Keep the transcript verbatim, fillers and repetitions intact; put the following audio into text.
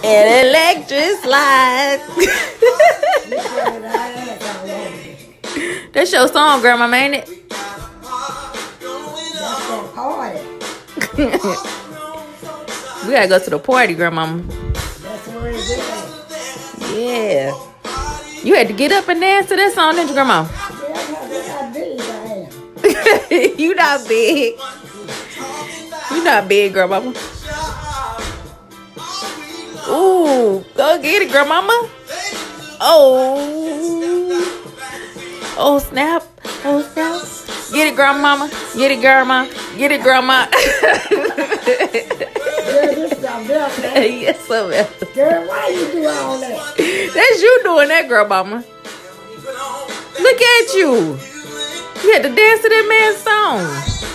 An electric slide. That's your song, Grandma, ain't it? That's that party. We gotta go to the party, Grandmama. That's where it's at. Yeah. You had to get up and dance to that song, didn't you, Grandma? Yeah, how big I am. You not big. You not big, Grandmama. Ooh, go get it, Grandmama. Oh. Oh, snap. Oh, snap. Get it, Grandmama. Get it, Grandma. Get it, Grandma. Girl, this is something else, man. Yes, something else. Girl, why you do all that? That's you doing that, Grandmama. Look at you. You had to dance to that man's song.